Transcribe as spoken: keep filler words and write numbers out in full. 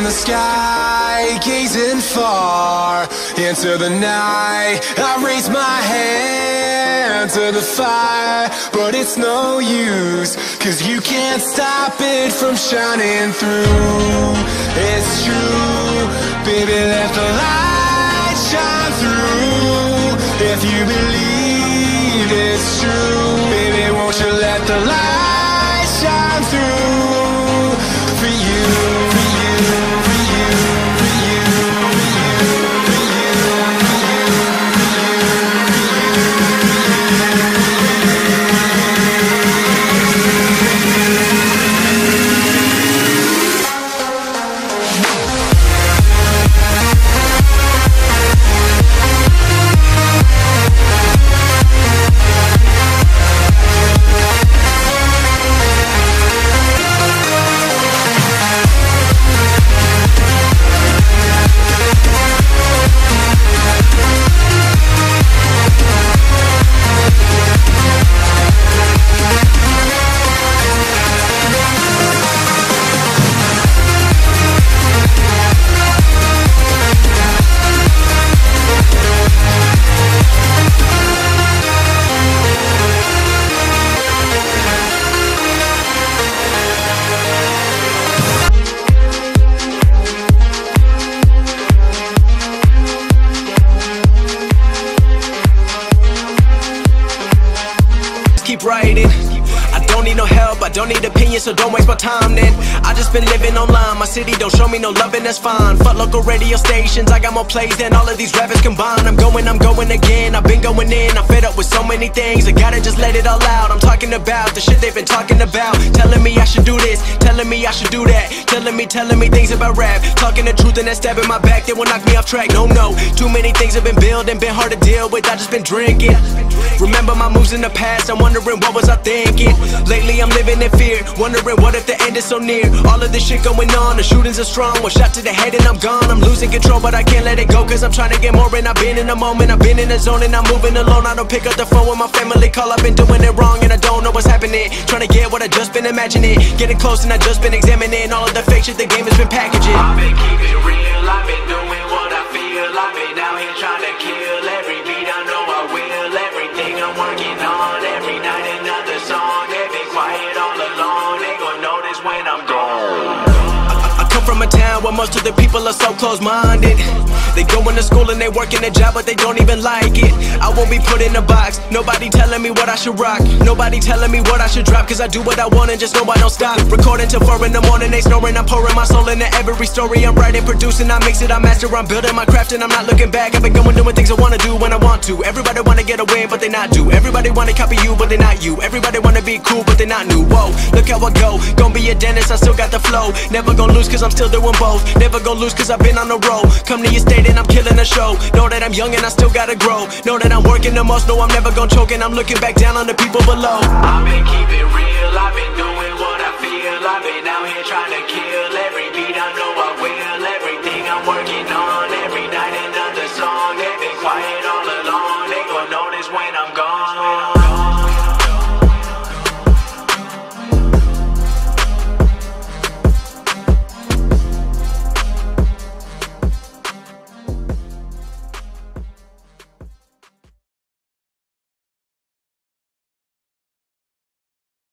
the sky, gazing far into the night. I raise my hand to the fire, but it's no use, cause you can't stop it from shining through. It's true, baby, let the light shine through. If you believe it's true, baby, won't you let the light shine through for you, for you, for you, for you, for you, for you, for keep writing. I don't need no help, I don't need opinions, so don't waste my time then. I just been living online, my city don't show me no loving, that's fine. Fuck local radio stations, I got more plays than all of these rappers combined. I'm going, I'm going again, I've been going in, I'm fed up with so many things, I gotta just let it all out. I'm talking about the shit they've been talking about, telling me I should do this, telling me I should do that, telling me, telling me things about rap, talking the truth and that stab in my back, they will knock me off track. No, no, too many things have been building, been hard to deal with, I just been drinking. Remember my moves in the past, I'm wondering what was I thinking. Lately I'm living in fear, wondering what if the end is so near. All of this shit going on, the shootings are strong, one shot to the head and I'm gone. I'm losing control but I can't let it go, cause I'm trying to get more. And I've been in the moment, I've been in the zone, and I'm moving alone. I don't pick up the phone when my family call, I've been doing it wrong and I don't know what's happening. Trying to get what I just been imagining, getting close and I just been examining all of the fake shit the game has been packaging. I've been keeping it real, I've been doing what I feel, I've been out here trying to kill every beat, I know I will. Everything I'm working on, every night another song. They been quiet all along, they gon' notice when I'm gone. I come from a town where most of the people are so close-minded. They go into school and they work in a job but they don't even like it. I won't be put in a box, nobody telling me what I should rock, nobody telling me what I should drop, cause I do what I want and just know I don't stop. Recording till four in the morning, they snoring, I'm pouring my soul into every story. I'm writing, producing, I mix it, I master, I'm building my craft and I'm not looking back. I've been going doing things I wanna do when I want to. Everybody wanna get a win but they not do. Everybody wanna copy you but they not you. Everybody wanna be cool but they not new. Whoa, look how I go, gonna be a dentist, I still got the flow. Never gonna lose cause I'm still doing both. Never gonna lose cause I've been on the road. Come to your state and I'm killing the show. Know that I'm young and I still gotta grow. Know that I'm working the most, know I'm never gonna choke, and I'm looking back down on the people below. I've been keeping it real, I've been doing what I feel, I've been out here trying to kill